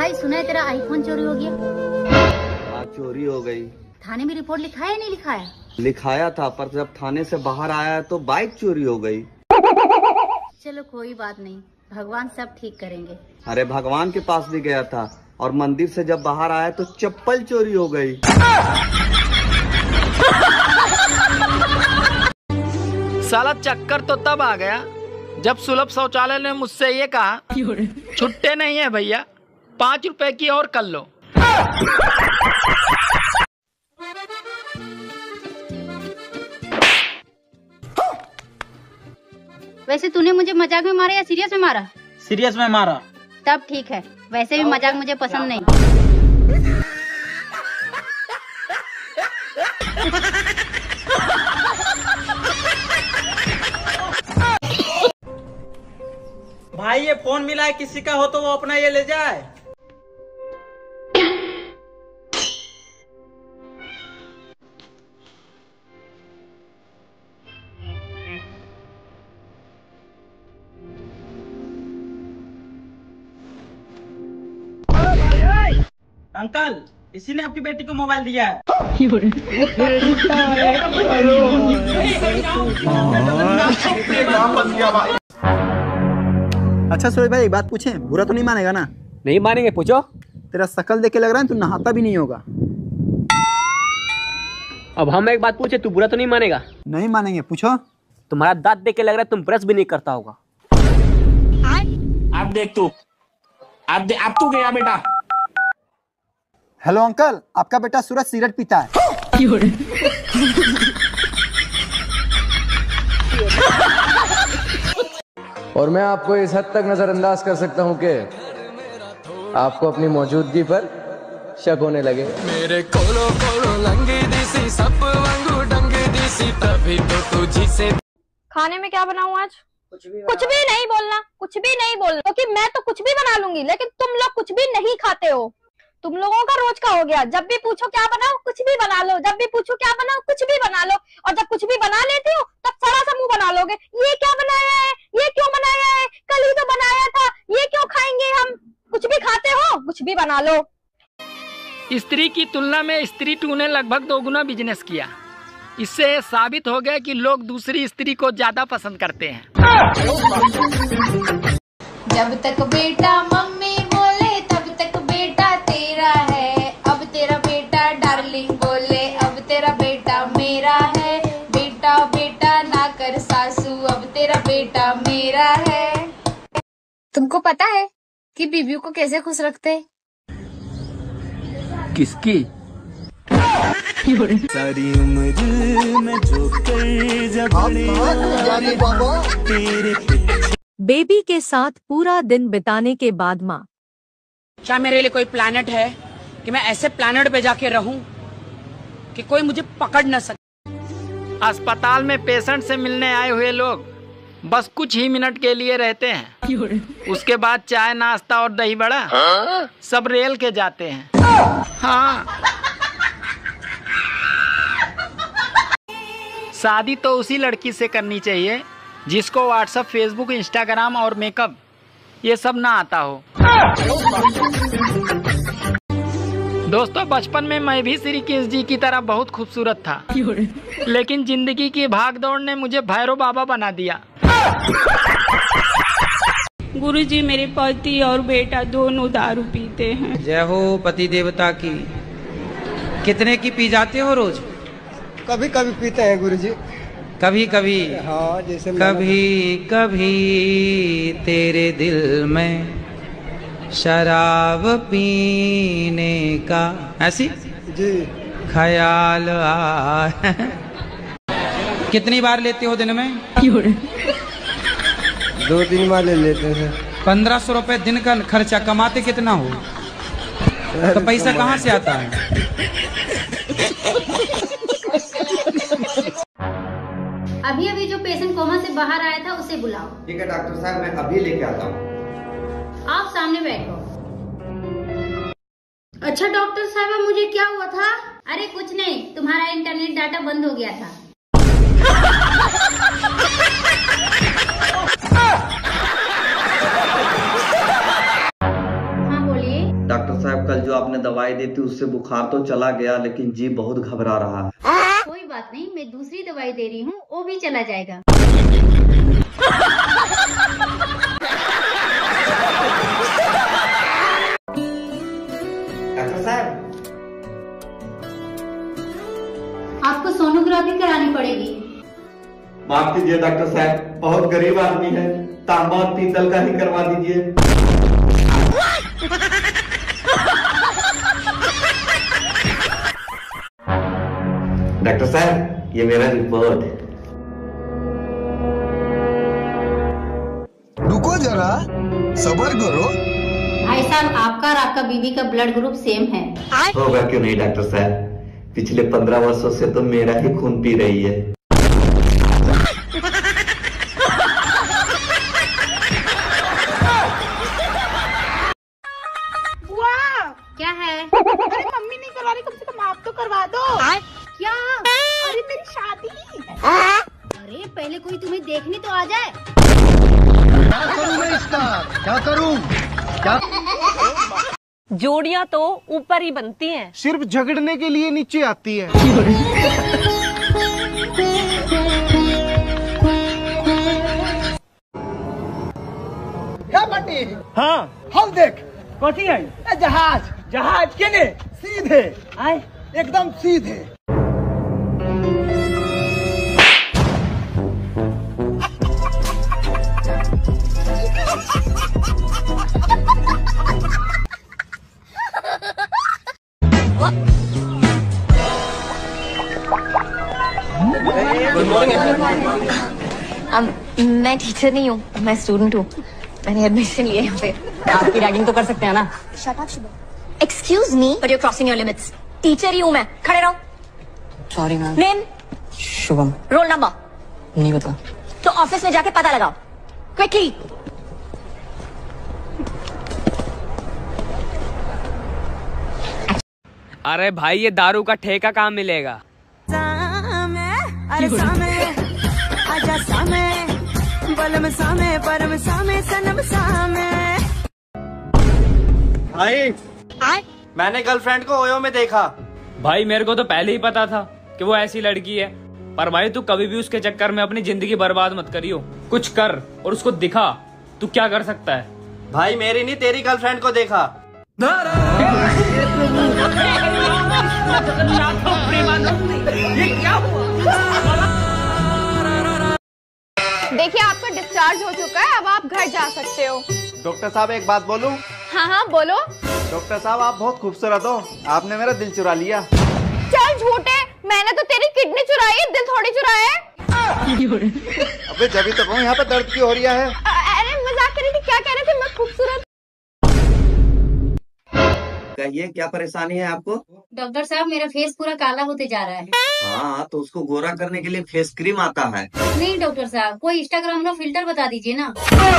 भाई सुना है तेरा आईफोन चोरी हो गया। हाँ चोरी हो गई। थाने में रिपोर्ट लिखाया नहीं लिखाया? लिखाया था, पर जब थाने से बाहर आया तो बाइक चोरी हो गई। चलो कोई बात नहीं, भगवान सब ठीक करेंगे। अरे भगवान के पास भी गया था और मंदिर से जब बाहर आया तो चप्पल चोरी हो गई। साला चक्कर तो तब आ गया जब सुलभ शौचालय ने मुझसे ये कहा, छुट्टे नहीं है भैया, 5 रुपए की और कर लो। वैसे तूने मुझे मजाक में मारा या सीरियस में मारा? सीरियस में मारा। तब ठीक है, वैसे भी मजाक मुझे पसंद नहीं। भाई ये फोन मिला है, किसी का हो तो वो अपना ये ले जाए। अंकल, इसी ने आपकी बेटी को मोबाइल दिया है। अच्छा सोहेब भाई एक बात पूछें, बुरा तो नहीं मानेगा ना? नहीं मानेंगे, पूछो। तेरा शकल देख के लग रहा है तू नहाता भी नहीं होगा। अब हम एक बात पूछे, तू बुरा तो नहीं मानेगा? नहीं मानेंगे, पूछो। तुम्हारा दांत देख के लग रहा है तुम ब्रश भी नहीं करता होगा। अब देख तू, अब तू गया बेटा। हेलो अंकल, आपका बेटा सूरज सिगरेट पीता है। और मैं आपको इस हद तक नजरअंदाज कर सकता हूं कि आपको अपनी मौजूदगी पर शक होने लगे। मेरे कोलो कोलो लंगी दिसी सब वांगू डंगी दिसी तभी तो तुझी से। खाने में क्या बनाऊं आज? कुछ भी नहीं बोलना, कुछ भी नहीं बोलना, क्योंकि मैं तो कुछ भी बना लूंगी, लेकिन तुम लोग कुछ भी नहीं खाते हो। तुम लोगों का रोज का हो गया, जब भी पूछो क्या बनाओ कुछ भी बना लो, जब भी पूछो क्या बनाओ कुछ भी बना लो, और जब कुछ भी बना लेती हो तब सड़ा सा मुंह बना लोगे। ये क्या बनाया है, ये क्यों बनाया है, कल ही तो बनाया था, ये क्यों खाएंगे हम? कुछ भी खाते हो, कुछ भी बना लो। स्त्री की तुलना में स्त्री 2 ने लगभग 2 गुना बिजनेस किया। इससे साबित हो गया कि लोग दूसरी स्त्री को ज्यादा पसंद करते हैं। जब तक बेटा मम्मी बोले तब तक बेटा तेरा है, अब तेरा बेटा डार्लिंग बोले अब तेरा बेटा मेरा है। बेटा बेटा ना कर सासू, अब तेरा बेटा मेरा है। तुमको पता है कि बीवियों को कैसे खुश रखते हैं? किसकी? सारी उम्र में जो कर बेबी के साथ पूरा दिन बिताने के बाद माँ, क्या मेरे लिए कोई प्लैनेट है कि मैं ऐसे प्लैनेट पे जाके रहूं कि कोई मुझे पकड़ न सके? अस्पताल में पेशेंट से मिलने आए हुए लोग बस कुछ ही मिनट के लिए रहते हैं, उसके बाद चाय नाश्ता और दही बड़ा सब रेल के जाते हैं। हाँ, शादी तो उसी लड़की से करनी चाहिए जिसको व्हाट्सएप, फेसबुक, इंस्टाग्राम और मेकअप ये सब ना आता हो। दोस्तों, बचपन में मैं भी श्री कृष्ण जी की तरह बहुत खूबसूरत था, लेकिन जिंदगी की भागदौड़ ने मुझे भैरव बाबा बना दिया। गुरुजी, मेरे पति और बेटा दोनों दारू पीते हैं। जय हो पति देवता की। कितने की पी जाते हो रोज? कभी कभी पीते हैं गुरुजी। कभी कभी? हाँ, जैसे कभी कभी तेरे दिल में शराब पीने का ऐसी जी ख्याल आ। कितनी बार लेते हो दिन में? 2-3 बार ले लेते हैं। 1500 रुपए दिन का खर्चा, कमाते कितना हो? तो पैसा कहाँ से आता है? अभी अभी जो पेशेंट कोमा से बाहर आया था उसे बुलाओ। ठीक है डॉक्टर साहब, मैं अभी लेके आता हूँ। आप सामने बैठो। अच्छा डॉक्टर साहब, मुझे क्या हुआ था? अरे कुछ नहीं, तुम्हारा इंटरनेट डाटा बंद हो गया था। हाँ बोलिए। डॉक्टर डॉक्टर साहब कल जो आपने दवाई दी थी उससे बुखार तो चला गया, लेकिन जी बहुत घबरा रहा है। कोई बात नहीं, मैं दूसरी दवाई दे रही हूँ, वो भी चला जाएगा। डॉक्टर साहब आपको सोनोग्राफी करानी पड़ेगी। माफ कीजिए डॉक्टर साहब, बहुत गरीब आदमी है, तांबा और पीतल का ही करवा दीजिए। डॉक्टर साहब ये मेरा रिपोर्ट। रुको जरा, सब्र करो। भाई साहब, आपका और आपका बीवी का ब्लड ग्रुप सेम है। होगा क्यों नहीं डॉक्टर साहब, पिछले 15 वर्षों से तो मेरा ही खून पी रही है। क्या है? अरे मम्मी नहीं करवा रही, कम से कम आप तो करवा दो। क्या? अरे मेरी शादी। अरे पहले कोई तुम्हें देखने तो आ जाए। क्या करूं मैं इसका, क्या करूं? क्या? जोड़ियां तो ऊपर ही बनती हैं, सिर्फ झगड़ने के लिए नीचे आती है। क्या बटी? हाँ हम देख कथी है? जहाज। जहाज के ने सीधे आए एकदम सीधे। मैं टीचर नहीं हूँ, मैं स्टूडेंट हूँ। मैंने एडमिशन लिया यहाँ पे। आपकी रैगिंग तो कर सकते हैं ना? Shut up Shubham. Excuse me but you are crossing your limits. Teacher ही हूँ मैं, खड़े रहो। Sorry ma'am. Name? Shubham. Roll number? नहीं पता। तो ऑफिस में जाके पता लगाओ क्विकली। अरे भाई ये दारू का ठेका कहाँ मिलेगा? अरे सामे आजा सामे बलम सामे परम सामे सनम सामे। भाई मैंने गर्लफ्रेंड को ओयो में देखा। भाई मेरे को तो पहले ही पता था कि वो ऐसी लड़की है, पर भाई तू कभी भी उसके चक्कर में अपनी जिंदगी बर्बाद मत करियो। कुछ कर और उसको दिखा तू क्या कर सकता है। भाई मेरी नहीं तेरी गर्लफ्रेंड को देखा। देखिए आपका डिस्चार्ज हो चुका है, अब आप घर जा सकते हो। डॉक्टर साहब एक बात बोलूं? हाँ हाँ बोलो। डॉक्टर साहब आप बहुत खूबसूरत हो, आपने मेरा दिल चुरा लिया। चल झूठे, मैंने तो तेरी किडनी चुराई है, दिल थोड़ी चुराया है। अबे जब तक हूँ यहाँ पे दर्द क्यों हो रहा है? अरे मजाक कर रही थी, क्या कह रहे थे? मैं खूबसूरत। कहिए क्या परेशानी है आपको? डॉक्टर साहब मेरा फेस पूरा काला होते जा रहा है। हाँ तो उसको गोरा करने के लिए फेस क्रीम आता है। नहीं डॉक्टर साहब, कोई इंस्टाग्राम का फिल्टर बता दीजिए ना।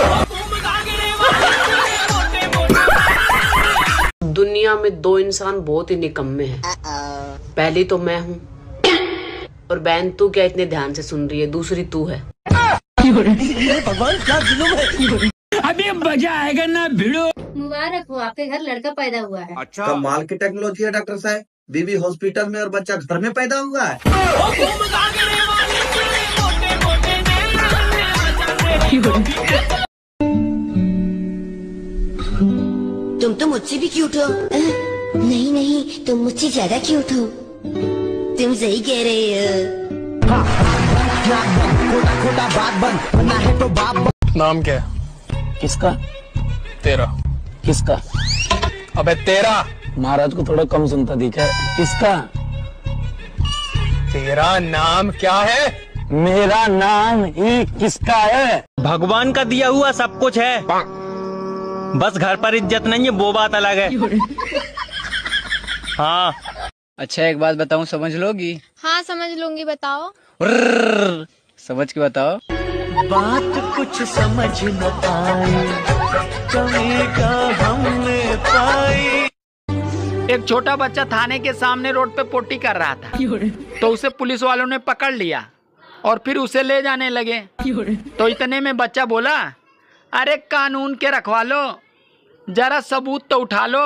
दुनिया में दो इंसान बहुत ही निकम्मे हैं। पहली तो मैं हूँ, और बहन तू क्या इतने ध्यान से सुन रही है? दूसरी तू है। भगवान क्या जुल्म है। अभी मजा आएगा ना भिड़ो। मुबारक हो, आपके घर लड़का पैदा हुआ है। अच्छा कमाल की टेक्नोलॉजी है डॉक्टर साहब। बीवी हॉस्पिटल में और बच्चा घर में पैदा हुआ है। तुम तो मुझसे भी क्यूट हो। नहीं नहीं, तुम मुझसे ज्यादा क्यूट हो। तुम सही कह रहे हो। नाम क्या है? किसका? तेरा। किसका? अबे तेरा। महाराज को थोड़ा कम सुनता दिखा है। किसका? तेरा नाम क्या है? मेरा नाम ही किसका है? भगवान का दिया हुआ सब कुछ है, बस घर पर इज्जत नहीं है, वो बात अलग है। हाँ अच्छा एक बात बताऊं, समझ लोगी? हाँ समझ लूंगी, बताओ। समझ के बताओ। बात कुछ समझ न पाई, कमी का हमने पाई। एक छोटा बच्चा थाने के सामने रोड पे पोटी कर रहा था, तो उसे पुलिस वालों ने पकड़ लिया और फिर उसे ले जाने लगे। तो इतने में बच्चा बोला, अरे कानून के रखवालो, जरा सबूत तो उठा लो।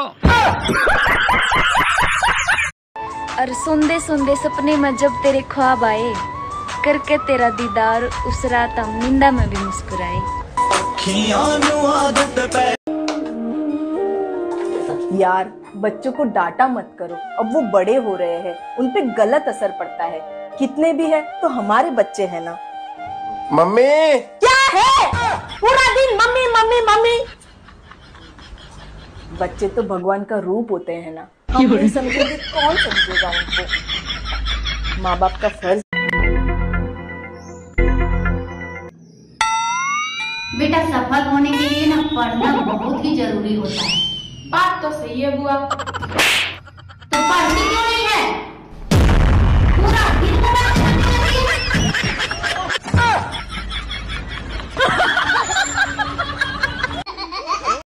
और सुनदे सुनदे सपने में जब तेरे ख्वाब आए, करके तेरा दीदार उस रात हम निंदा में भी मुस्कुराए। यार बच्चों को डांटा मत करो, अब वो बड़े हो रहे हैं, उन पे गलत असर पड़ता है। कितने भी है तो हमारे बच्चे हैं ना। मम्मी क्या है पूरा दिन मम्मी मम्मी मम्मी। बच्चे तो भगवान का रूप होते हैं ना, हम नहीं समझेंगे कौन समझेगा उनको। माँ बाप का फर्ज। बेटा सफल होने के लिए ना पढ़ना बहुत ही जरूरी होता है। बात तो सही है बुआ।